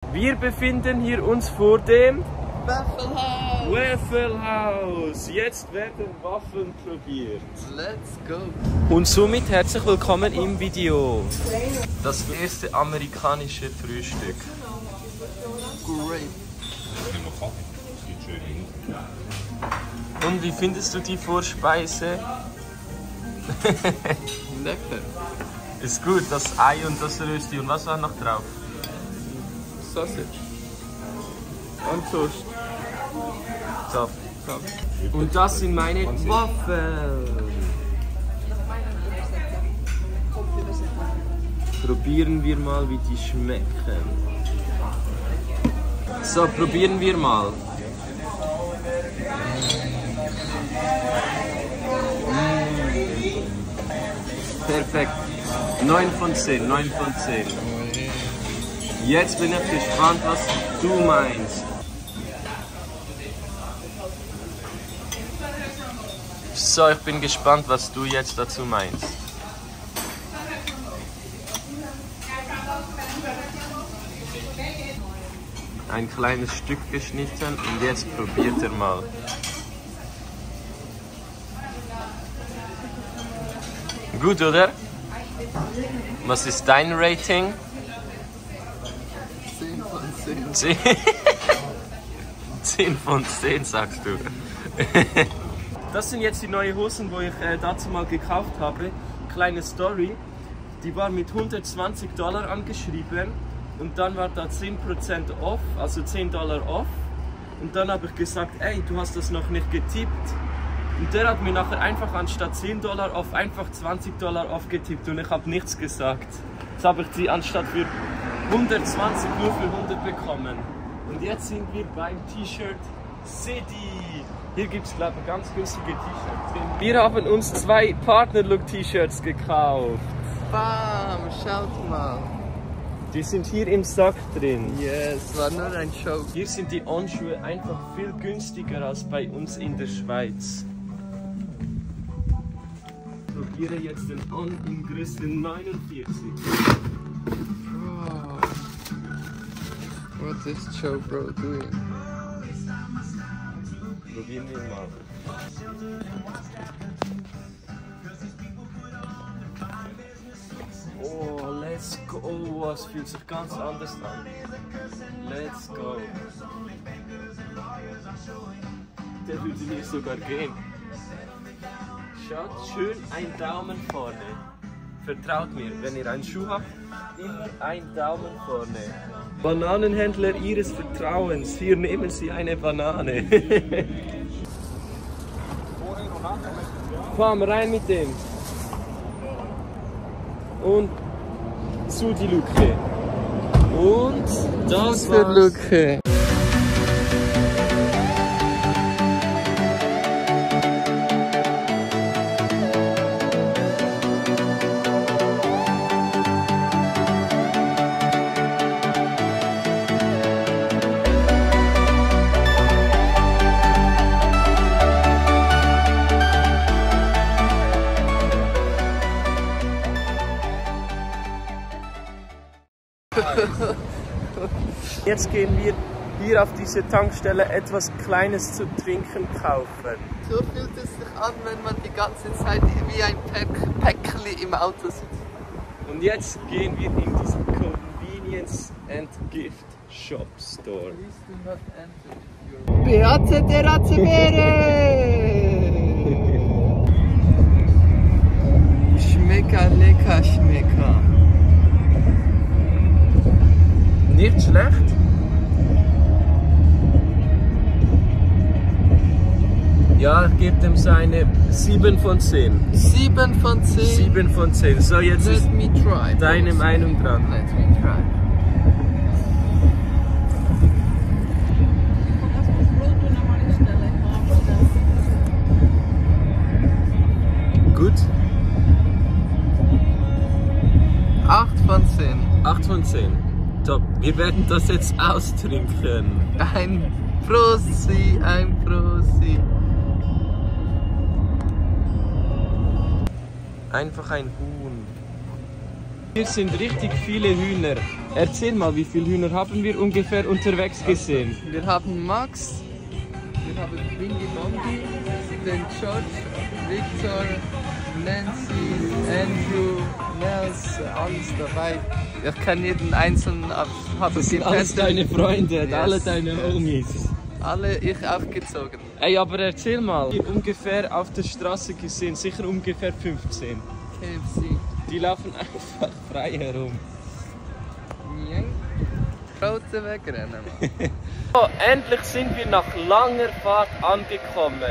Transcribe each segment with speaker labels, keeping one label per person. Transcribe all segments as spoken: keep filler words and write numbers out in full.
Speaker 1: Wir befinden hier uns vor dem
Speaker 2: Waffle House.
Speaker 1: Waffle House. Jetzt werden Waffeln probiert.
Speaker 2: Let's go.
Speaker 1: Und somit herzlich willkommen im Video. Das erste amerikanische Frühstück.
Speaker 2: Great.
Speaker 1: Und wie findest du die Vorspeise?
Speaker 2: Lecker.
Speaker 1: Ist gut, das Ei und das Rösti. Und was war noch drauf?
Speaker 2: Sausage. Und Toast.
Speaker 1: Top.
Speaker 2: Top.
Speaker 1: Und das sind meine Waffeln. Probieren wir mal, wie die schmecken. So, probieren wir mal. Perfekt. neun von zehn, neun von zehn. Jetzt bin ich gespannt, was du meinst. So, ich bin gespannt, was du jetzt dazu meinst. Ein kleines Stück geschnitten und jetzt probiert er mal. Gut, oder? Was ist dein Rating?
Speaker 2: zehn von zehn.
Speaker 1: zehn. zehn von zehn sagst du. Das sind jetzt die neuen Hosen, wo ich äh, dazu mal gekauft habe. Kleine Story. Die war mit hundertzwanzig Dollar angeschrieben und dann war da zehn Prozent off, also zehn Dollar off. Und dann habe ich gesagt, ey, du hast das noch nicht getippt. Und der hat mir nachher einfach anstatt zehn Dollar auf einfach zwanzig Dollar aufgetippt und ich habe nichts gesagt. Jetzt habe ich die anstatt für hundertzwanzig nur für hundert bekommen. Und jetzt sind wir beim T-Shirt City. Hier gibt es, glaube ich, ganz günstige T-Shirts. Wir haben uns zwei Partner-Look-T-Shirts gekauft.
Speaker 2: Bam, schaut mal.
Speaker 1: Die sind hier im Sack drin.
Speaker 2: Yes, war nur ein Show.
Speaker 1: Hier sind die On-Schuhe einfach viel günstiger als bei uns in der Schweiz. Ich probiere jetzt den On in Größe neunundvierzig.
Speaker 2: Wow. What is Joe Bro doing?
Speaker 1: Probieren wir mal. Oh, let's go. Oh, es fühlt sich ganz anders an. Let's go. Der würde mir sogar gehen. Schaut, schön ein Daumen vorne. Vertraut mir, wenn ihr einen Schuh habt, immer ein Daumen vorne. Bananenhändler Ihres Vertrauens, hier nehmen Sie eine Banane. Komm, rein mit dem. Und zu die Luke. Und das
Speaker 2: Für
Speaker 1: war's.
Speaker 2: Luke.
Speaker 1: Jetzt gehen wir hier auf diese Tankstelle etwas Kleines zu trinken kaufen.
Speaker 2: So fühlt es sich an, wenn man die ganze Zeit wie ein Päck Päckli im Auto sitzt.
Speaker 1: Und jetzt gehen wir in diesen Convenience and Gift Shop Store.
Speaker 2: Beate Terrazze Bere! Schmecker, lecker, schmecker.
Speaker 1: Nicht schlecht. Ja, ich gebe dem seine sieben von zehn.
Speaker 2: sieben von zehn.
Speaker 1: sieben von zehn. So, jetzt
Speaker 2: Let
Speaker 1: ist
Speaker 2: me try.
Speaker 1: deine Meinung dran.
Speaker 2: Let me try.
Speaker 1: Gut.
Speaker 2: acht von zehn.
Speaker 1: acht von zehn. Top. Wir werden das jetzt austrinken.
Speaker 2: Ein Prosi, ein Prosi.
Speaker 1: Einfach ein Huhn. Hier sind richtig viele Hühner. Erzähl mal, wie viele Hühner haben wir ungefähr unterwegs gesehen?
Speaker 2: Wir haben Max, wir haben Windy Monkey, den George, Victor, Nancy, Andrew, Nels, alles dabei. Ich kenne jeden einzelnen ab.
Speaker 1: Das sind alles deine Freunde, yes. Alle deine Homies.
Speaker 2: Alle ich aufgezogen.
Speaker 1: Ey, aber erzähl mal, die ungefähr auf der Straße gesehen, sicher ungefähr fünfzehn.
Speaker 2: K F C.
Speaker 1: Die laufen einfach frei herum.
Speaker 2: Rote wegrennen, Mann.
Speaker 1: So, endlich sind wir nach langer Fahrt angekommen.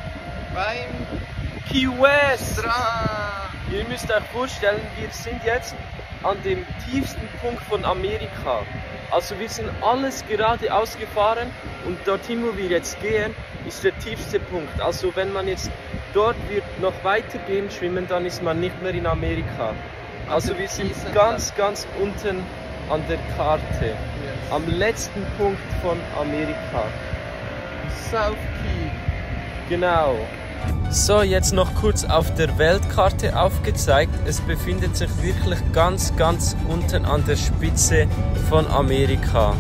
Speaker 2: Beim
Speaker 1: Key West.
Speaker 2: Strand.
Speaker 1: Ihr müsst euch vorstellen, wir sind jetzt an dem tiefsten Punkt von Amerika. Also wir sind alles geradeaus gefahren und dorthin, wo wir jetzt gehen, ist der tiefste Punkt. Also wenn man jetzt dort wird noch weitergehen schwimmen, dann ist man nicht mehr in Amerika. Also wir sind ganz, ganz unten an der Karte. Am letzten Punkt von Amerika.
Speaker 2: South Key.
Speaker 1: Genau. So, jetzt noch kurz auf der Weltkarte aufgezeigt. Es befindet sich wirklich ganz, ganz unten an der Spitze von Amerika.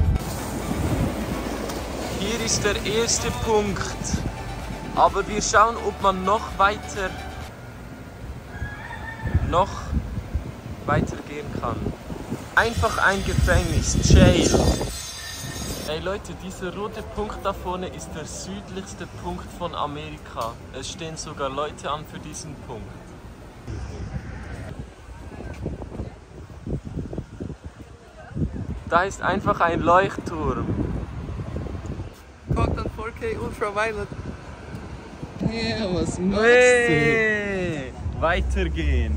Speaker 1: Hier ist der erste Punkt. Aber wir schauen, ob man noch weiter, noch weiter gehen kann. Einfach ein Gefängnis, Jail. Hey Leute, dieser rote Punkt da vorne ist der südlichste Punkt von Amerika. Es stehen sogar Leute an für diesen Punkt. Da ist einfach ein Leuchtturm.
Speaker 2: Kommt dann vier K Ultraviolet. Ja, was machst
Speaker 1: hey, du? Weitergehen.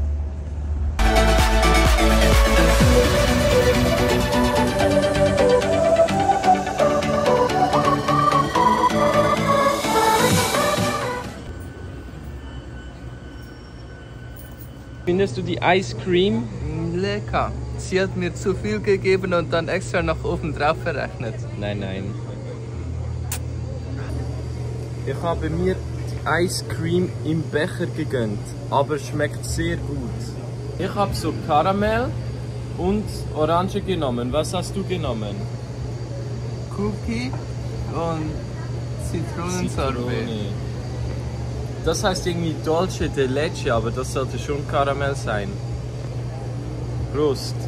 Speaker 1: Findest du die Ice Cream?
Speaker 2: Lecker. Sie hat mir zu viel gegeben und dann extra noch oben drauf verrechnet.
Speaker 1: Nein, nein. Ich habe mir die Ice Cream im Becher gegönnt, aber schmeckt sehr gut. Ich habe so Karamell und Orange genommen. Was hast du genommen?
Speaker 2: Cookie und Zitronensorbet.
Speaker 1: Zitrone. Das heißt irgendwie Dolce de Leche, aber das sollte schon Karamell sein. Prost!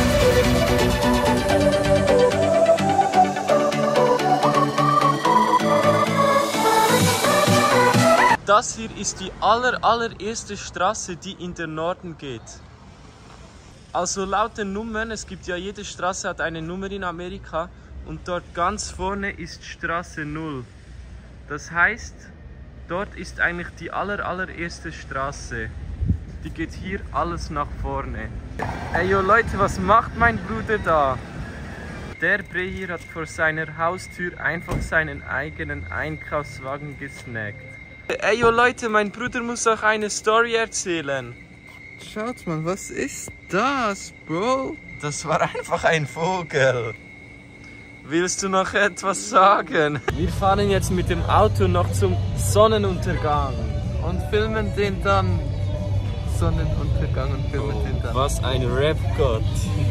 Speaker 1: Das hier ist die aller, allererste Straße, die in den Norden geht. Also laut den Nummern, es gibt ja jede Straße hat eine Nummer in Amerika und dort ganz vorne ist Straße null. Das heißt, dort ist eigentlich die aller, allererste Straße. Die geht hier alles nach vorne. Ey yo Leute, was macht mein Bruder da? Der Bre hier hat vor seiner Haustür einfach seinen eigenen Einkaufswagen gesnackt. Ey yo Leute, mein Bruder muss euch eine Story erzählen.
Speaker 2: Schaut mal, was ist das, Bro?
Speaker 1: Das war einfach ein Vogel. Willst du noch etwas sagen? Wir fahren jetzt mit dem Auto noch zum Sonnenuntergang.
Speaker 2: Und filmen den dann. Sonnenuntergang und filmen
Speaker 1: Oh,
Speaker 2: den dann.
Speaker 1: was ein Rap-Gott.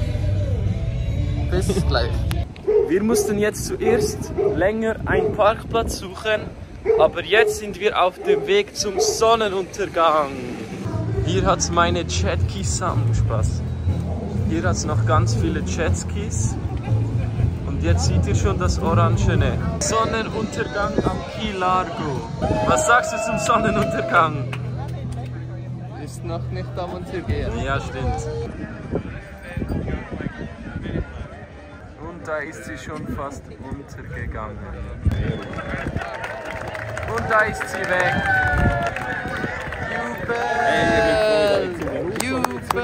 Speaker 2: Bis gleich.
Speaker 1: Wir mussten jetzt zuerst länger einen Parkplatz suchen, aber jetzt sind wir auf dem Weg zum Sonnenuntergang. Hier hat es meine Jetskis sammeln. Spaß. Hier hat es noch ganz viele Jetskis. Und jetzt seht ihr schon das Orangene. Sonnenuntergang am Key Largo. Was sagst du zum Sonnenuntergang?
Speaker 2: Ist noch nicht am Untergehen.
Speaker 1: Ja, stimmt. Und da ist sie schon fast untergegangen. Und da ist sie weg.
Speaker 2: Jubel! Jubel!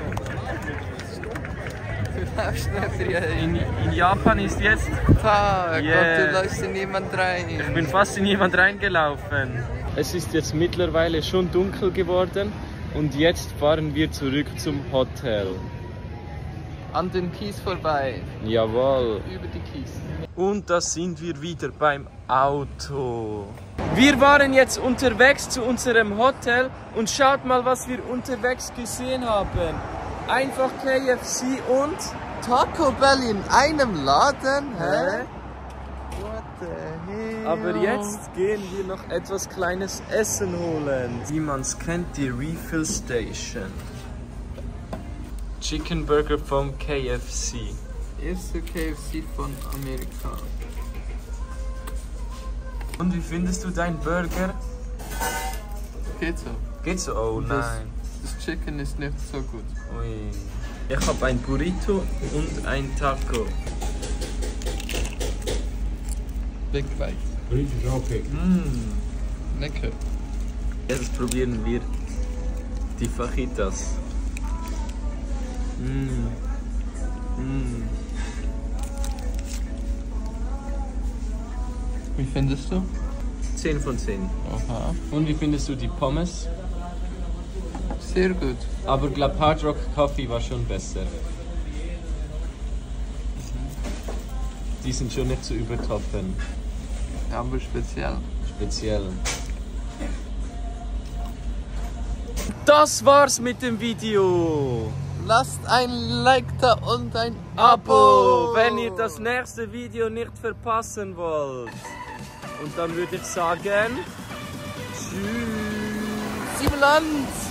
Speaker 2: Du läufst nicht rein.
Speaker 1: In, in Japan ist jetzt
Speaker 2: Tag
Speaker 1: Yeah.
Speaker 2: und du läufst in jemand rein.
Speaker 1: Ich bin fast in jemand reingelaufen. Es ist jetzt mittlerweile schon dunkel geworden und jetzt fahren wir zurück zum Hotel.
Speaker 2: An den Kies vorbei.
Speaker 1: Jawohl.
Speaker 2: Über die Kies.
Speaker 1: Und da sind wir wieder beim Auto. Wir waren jetzt unterwegs zu unserem Hotel und schaut mal, was wir unterwegs gesehen haben. Einfach K F C und
Speaker 2: Taco Bell in einem Laden? Hä? What the hell?
Speaker 1: Aber jetzt gehen wir noch etwas kleines Essen holen. Wie man es kennt, die Refill Station. Chicken Burger vom K F C.
Speaker 2: Erste K F C von Amerika.
Speaker 1: Und wie findest du deinen Burger?
Speaker 2: Geht so.
Speaker 1: Geht so? Oh
Speaker 2: Das-
Speaker 1: nein.
Speaker 2: Das Chicken ist nicht so gut.
Speaker 1: Ui. Ich habe ein Burrito und ein Taco.
Speaker 2: Big Bite.
Speaker 3: Burrito ist auch okay.
Speaker 1: Mm.
Speaker 2: Lecker.
Speaker 1: Jetzt probieren wir die Fajitas. Mm. Mm.
Speaker 2: Wie findest du?
Speaker 1: zehn von zehn.
Speaker 2: Aha.
Speaker 1: Und wie findest du die Pommes?
Speaker 2: Sehr gut.
Speaker 1: Aber glaub Hard Rock Coffee war schon besser. Die sind schon nicht zu übertoppen.
Speaker 2: Aber speziell.
Speaker 1: Speziell. Das war's mit dem Video.
Speaker 2: Lasst ein Like da und ein
Speaker 1: Abo, wenn ihr das nächste Video nicht verpassen wollt. Und dann würde ich sagen, tschüss.
Speaker 2: Siebenland!